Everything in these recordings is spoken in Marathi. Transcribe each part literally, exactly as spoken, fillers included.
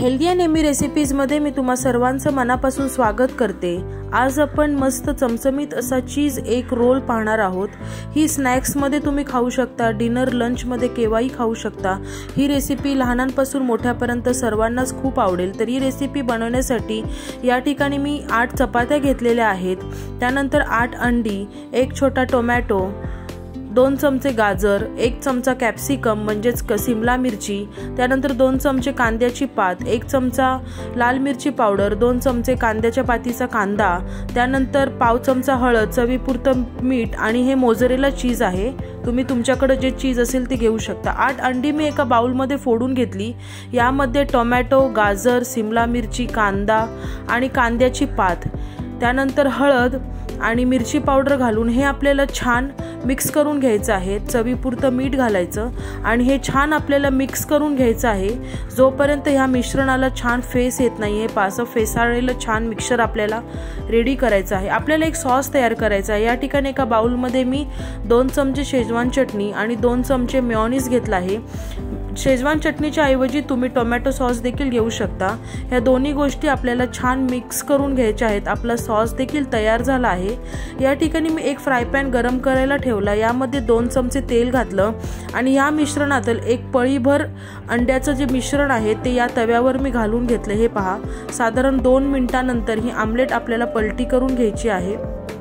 हेल्दी अँड यम्मी रेसिपीजमध्ये मी तुम्हा सर्वांचं मनापासून स्वागत करते। आज आपण मस्त चमचमीत असा चीज एक रोल पाहणार आहोत। ही स्नॅक्समध्ये तुम्ही खाऊ शकता, डिनर लंचमध्ये केव्हाही खाऊ शकता। ही रेसिपी लहानांपासून मोठ्यापर्यंत सर्वांनाच खूप आवडेल। तर ही रेसिपी बनवण्यासाठी या ठिकाणी मी आठ चपात्या घेतलेल्या आहेत, त्यानंतर आठ अंडी, एक छोटा टोमॅटो, दोन चमचे गाजर, एक चमचा कॅप्सिकम म्हणजेच सिमला मिरची, त्यानंतर दोन चमचे कांद्याची पात, एक चमचा लाल मिरची पावडर, दोन चमचे कांद्याच्या पातीचा कांदा, त्यानंतर पाव चमचा हळद, चवीपुरतं मीठ आणि हे मोझरेला चीज आहे। तुम्ही तुमच्याकडे जे चीज असेल ते घेऊ शकता। आठ अंडी मी एका बाउलमध्ये फोडून घेतली। यामध्ये टोमॅटो, गाजर, सिमला मिरची, कांदा आणि कांद्याची पात, त्यानंतर हळद आणि मिरची पावडर घालून हे आपल्याला छान मिक्स करून घ्यायचं आहे। चवीपुरतं मीठ घालायचं आणि हे छान आपल्याला मिक्स करून घ्यायचं आहे जोपर्यंत ह्या मिश्रणाला छान फेस येत नाहीये। पासं फेसाळलेलं छान मिक्सचर आपल्याला रेडी करायचं आहे। आपल्याला एक सॉस तयार करायचा आहे। या ठिकाणी एका बाउलमध्ये मी दोन चमचे शेजवान चटणी आणि दोन चमचे मेयोनीज घेतला आहे। शेजवान चटणीच्या ऐवजी तुम्ही टोमॅटो सॉस देखील घेऊ शकता। ह्या दोन्ही गोष्टी आपल्याला छान मिक्स करून घ्यायच्या आहेत। आपला सॉस देखील तयार झाला आहे। या ठिकाणी मी एक फ्राय पॅन गरम करायला ठेवला, यामध्ये दोन चमचे तेल घातलं आणि या मिश्रणातील एक पळीभर अंड्याचं जे मिश्रण आहे ते या तव्यावर मी घालून घेतले। हे पहा, साधारण दोन मिनिटांनंतर ही आमलेट आपल्याला पलटी करून घ्यायची आहे।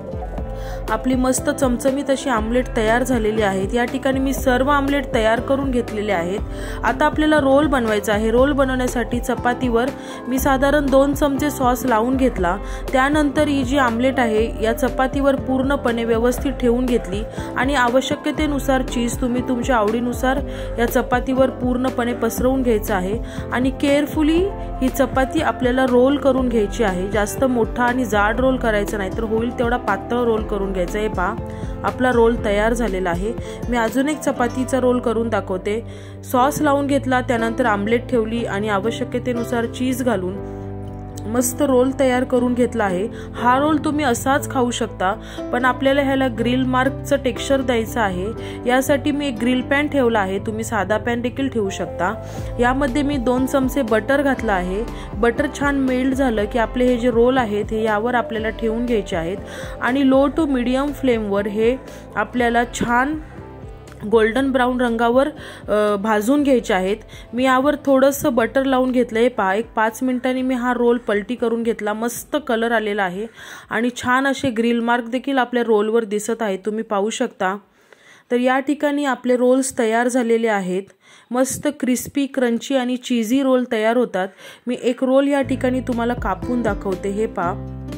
आपली मस्त चमचमीत अशी आमलेट तयार झालेली आहेत। या ठिकाणी मी सर्व आमलेट तयार करून घेतलेले आहेत। आता आपल्याला रोल बनवायचा आहे। रोल बनवण्यासाठी चपातीवर मी साधारण दोन चमचे सॉस लावून घेतला, त्यानंतर ही जी आमलेट आहे या चपातीवर पूर्णपणे व्यवस्थित ठेवून घेतली आणि आवश्यकतेनुसार चीज तुम्ही तुमच्या आवडीनुसार या चपातीवर पूर्णपणे पसरवून घ्यायचं आहे आणि केअरफुली ही चपाती आपल्याला रोल करून घ्यायची आहे। जास्त मोठा आणि जाड रोल करायचा नाही, तर होईल तेवढा पातळ रोल करून घ्यायचा आहे। पहा, आपला रोल तयार झालेला आहे। मी अजून एक चपातीचा रोल करून दाखवते। सॉस लावून घेतला, त्यानंतर आमलेट ठेवली आणि आवश्यकतेनुसार चीज घालून मस्त रोल तयार करून घेतला आहे। हा रोल तुम्ही असाच खाऊ शकता, पण आपल्याला ह्याला ग्रिल मार्कचं टेक्स्चर द्यायचं आहे। यासाठी मी एक ग्रिल पॅन ठेवला आहे, तुम्ही साधा पॅन देखील ठेवू शकता। यामध्ये मी दोन चमचे बटर घातला आहे। बटर छान मेल्ट झालं की आपले हे जे रोल आहेत हे यावर आपल्याला ठेवून घ्यायचे आहेत आणि लो टू मीडियम फ्लेमवर हे आपल्याला छान गोल्डन ब्राउन रंगावर भाजून घ्यायचे आहेत। मी यावर थोडंसं बटर लावून घेतलंय। पहा, एक पाच मिनिटांनी मी हा रोल पलटी करून घेतला। मस्त कलर आलेला आहे आणि छान असे ग्रिल मार्क देखील आपल्या रोलवर दिसत आहेत, तुम्ही पाहू शकता। तर या ठिकाणी आपले रोल्स तयार झालेले आहेत। मस्त क्रिस्पी, क्रंची आणि चीजी रोल तयार होतात। मी एक रोल या ठिकाणी तुम्हाला कापून दाखवते। हे पहा,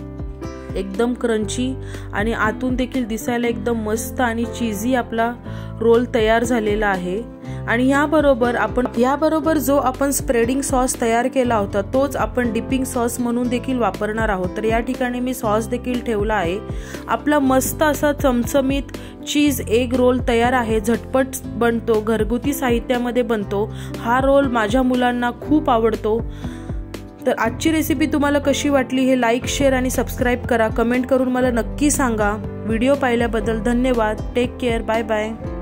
एकदम क्रंची आणि आतून देखील दिसायला एकदम मस्त आणि चीजी आपला रोल तयार झालेला आहे। आणि याबरोबर आपण याबरोबर जो आपण स्प्रेडिंग सॉस तयार केला होता तोच आपण डिपिंग सॉस म्हणून देखील वापरणार आहोत। तर या ठिकाणी मी सॉस देखील ठेवला आहे। आपला मस्त असा चमचमीत चीज एग रोल तयार आहे। झटपट बनतो, घरगुती साहित्यामध्ये बनतो। हा रोल माझ्या मुलांना खूप आवडतो। तर आजची रेसिपी तुम्हाला कशी वाटली हे लाईक, शेअर आणि सबस्क्राईब करा। कमेंट करून मला नक्की सांगा। व्हिडिओ पाहिल्याबद्दल धन्यवाद। Take care, bye bye.